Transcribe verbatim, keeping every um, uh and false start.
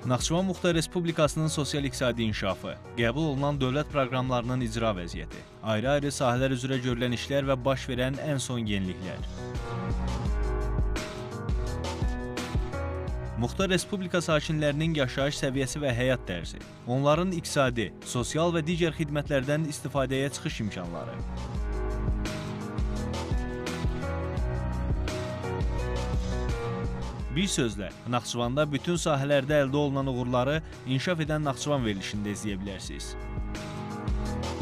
Naxçıvan Muxtar Respublikasının sosial-iqtisadi inkişafı, qəbul olunan dövlət proqramlarının icra vəziyyəti, ayrı-ayrı sahələr üzrə görülən işlər və baş verən ən son yeniliklər. Muxtar Respublika sakinlərinin yaşayış səviyyəsi və həyat tərzi, onların iqtisadi, sosial və digər xidmətlərdən istifadəyə çıxış imkanları. Bir sözlə, Naxçıvanda bütün sahələrdə əldə olunan uğurları inkişaf edən Naxçıvan verilişində izləyə bilərsiniz.